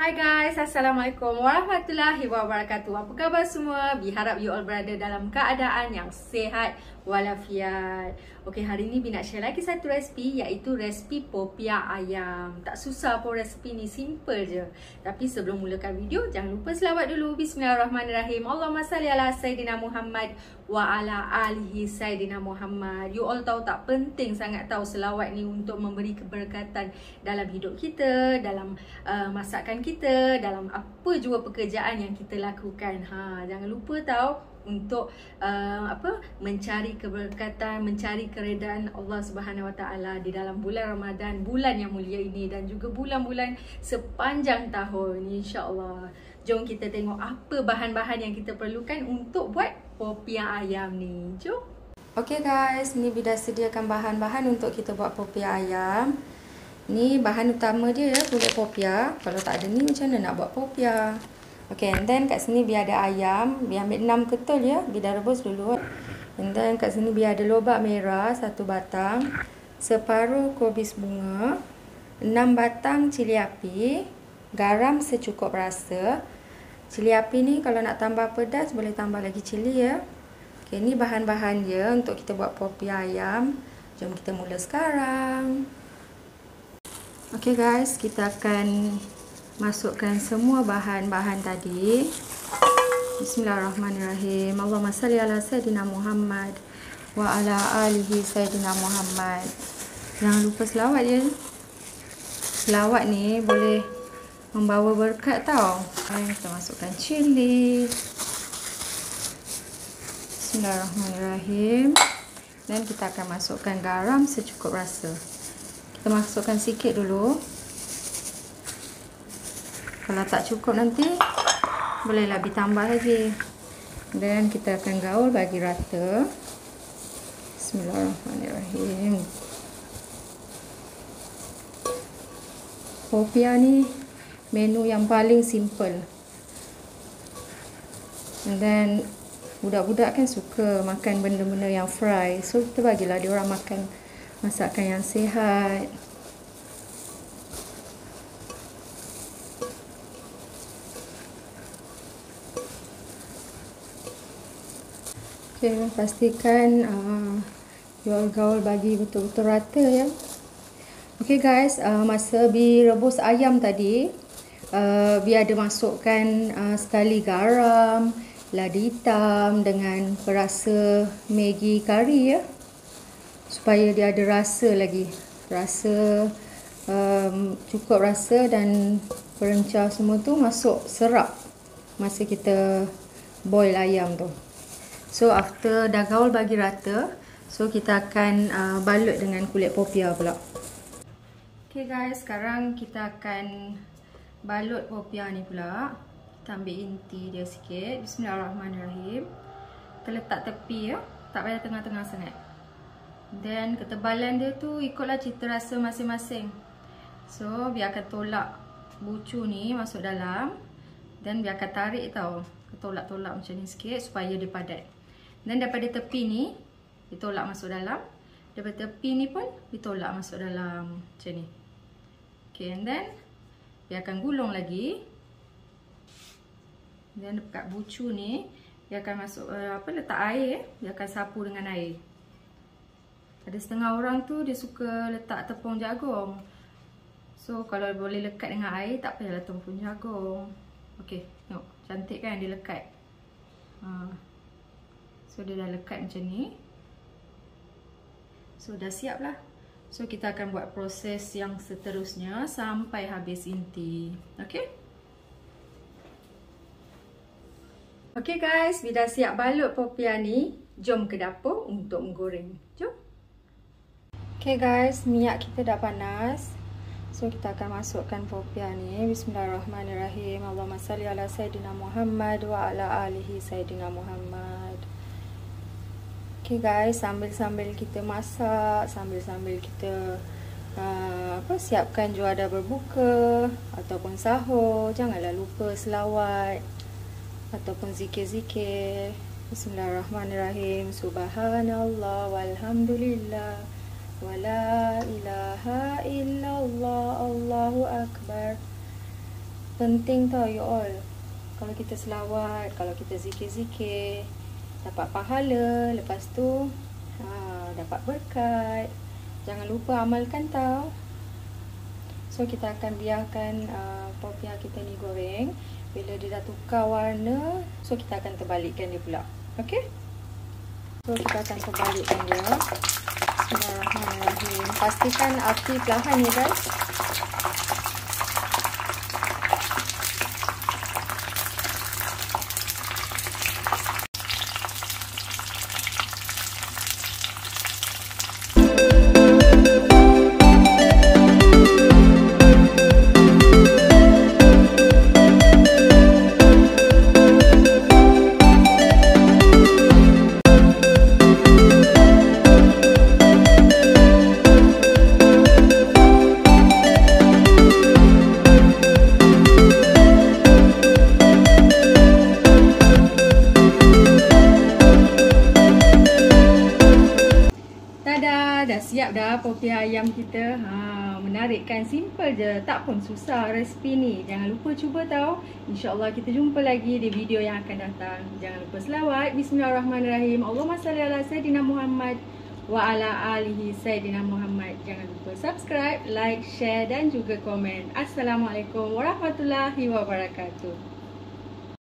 Hai guys, Assalamualaikum warahmatullahi wabarakatuh. Apa khabar semua? Harap you all berada dalam keadaan yang sihat walafiat. Okey, hari ni Bi nak share lagi satu resipi, iaitu resipi popiah ayam. Tak susah pun resipi ni, simple je. Tapi sebelum mulakan video, jangan lupa selawat dulu. Bismillahirrahmanirrahim. Allahumma salli ala Sayyidina Muhammad wa ala alihi Sayyidina Muhammad. You all tahu tak, penting sangat tahu selawat ni untuk memberi keberkatan dalam hidup kita, dalam masakan kita, dalam apa jua pekerjaan yang kita lakukan. Jangan lupa tahu untuk mencari keberkatan, mencari keredaan Allah Subhanahu Wa Taala di dalam bulan Ramadan, bulan yang mulia ini, dan juga bulan-bulan sepanjang tahun, insya-Allah. Jom kita tengok apa bahan-bahan yang kita perlukan untuk buat popiah ayam ni. Jom. Okey guys, ni Bi dah sediakan bahan-bahan untuk kita buat popiah ayam. Ni bahan utama dia, kulit popiah. Kalau tak ada ni macam mana nak buat popiah? Okay, and then kat sini Bi ada ayam. Bi ambil 6 ketul ya. Bi dah rebus dulu. And then kat sini Bi ada lobak merah 1 batang, separuh kobis bunga, 6 batang cili api, garam secukup rasa. Cili api ni kalau nak tambah pedas boleh tambah lagi cili ya. Okay, ni bahan-bahan dia untuk kita buat popiah ayam. Jom kita mula sekarang. Okay guys, kita akan masukkan semua bahan-bahan tadi. Bismillahirrahmanirrahim. Allahumma salli ala Sayyidina Muhammad wa ala alihi Sayyidina Muhammad. Jangan lupa selawat ya. Selawat ni boleh membawa berkat tau. Kita masukkan cili. Bismillahirrahmanirrahim. Dan kita akan masukkan garam secukup rasa. Kita masukkan sikit dulu. Kalau tak cukup nanti bolehlah ditambah lagi. Dan kita akan gaul bagi rata. Bismillahirrahmanirrahim. Popiah ni menu yang paling simple. And then budak-budak kan suka makan benda-benda yang fry. So kita bagilah dia orang makan masakan yang sihat. Okay, pastikan gaul bagi betul-betul rata ya. Okay guys, masa Bi rebus ayam tadi, Bi ada masukkan sekali garam, lada hitam dengan perasa Maggi kari ya, supaya dia ada rasa lagi, rasa cukup rasa, dan perencah semua tu masuk serap masa kita boil ayam tu. So after dah gaul bagi rata, so kita akan balut dengan kulit popiah pula. Okay guys, sekarang kita akan balut popiah ni pula. Kita ambil inti dia sikit. Bismillahirrahmanirrahim. Kita letak tepi ya, tak payah tengah-tengah sangat. Dan ketebalan dia tu ikutlah cita rasa masing-masing. So biarkan tolak bucu ni masuk dalam, dan biarkan tarik tau, tolak-tolak macam ni sikit supaya dia padat. Dan daripada tepi ni ditolak masuk dalam, daripada tepi ni pun ditolak masuk dalam macam ni. Okay, and then biarkan gulung lagi. Dan dekat bucu ni biarkan masuk letak air, biarkan sapu dengan air. Ada setengah orang tu dia suka letak tepung jagung. So kalau boleh lekat dengan air, tak payahlah tepung jagung. Okey, tengok cantik kan dia lekat. So dia dah lekat macam ni. So dah siap lah. So kita akan buat proses yang seterusnya sampai habis inti. Okey. Okey guys, Bi dah siap balut popiah ni. Jom ke dapur untuk menggoreng. Jom. Okay guys, minyak kita dah panas. So kita akan masukkan popiah ni. Bismillahirrahmanirrahim. Allahumma salli ala Sayyidina Muhammad wa ala alihi Sayyidina Muhammad. Okay guys, sambil-sambil kita masak, sambil-sambil kita siapkan juadah berbuka ataupun sahur, janganlah lupa selawat ataupun zikir-zikir. Bismillahirrahmanirrahim. Subhanallah walhamdulillah wala ilaha illallah, Allahu akbar. Penting tau you all. Kalau kita selawat, kalau kita zikir-zikir, dapat pahala, lepas tu dapat berkat. Jangan lupa amalkan tau. So kita akan biarkan popiah kita ni goreng. Bila dia dah tukar warna, so kita akan terbalikkan dia pula. Okay? So kita akan terbalikkan dia. Bismillahirrahmanirrahim. Pastikan api perlahan ya guys. Dah siap dah popiah ayam kita. Menarik kan? Simple je, tak pun susah resipi ni. Jangan lupa cuba tau. InsyaAllah kita jumpa lagi di video yang akan datang. Jangan lupa selawat. Bismillahirrahmanirrahim. Allahumma salli ala Sayyidina Muhammad wa ala alihi Sayyidina Muhammad. Jangan lupa subscribe, like, share dan juga komen. Assalamualaikum warahmatullahi wabarakatuh.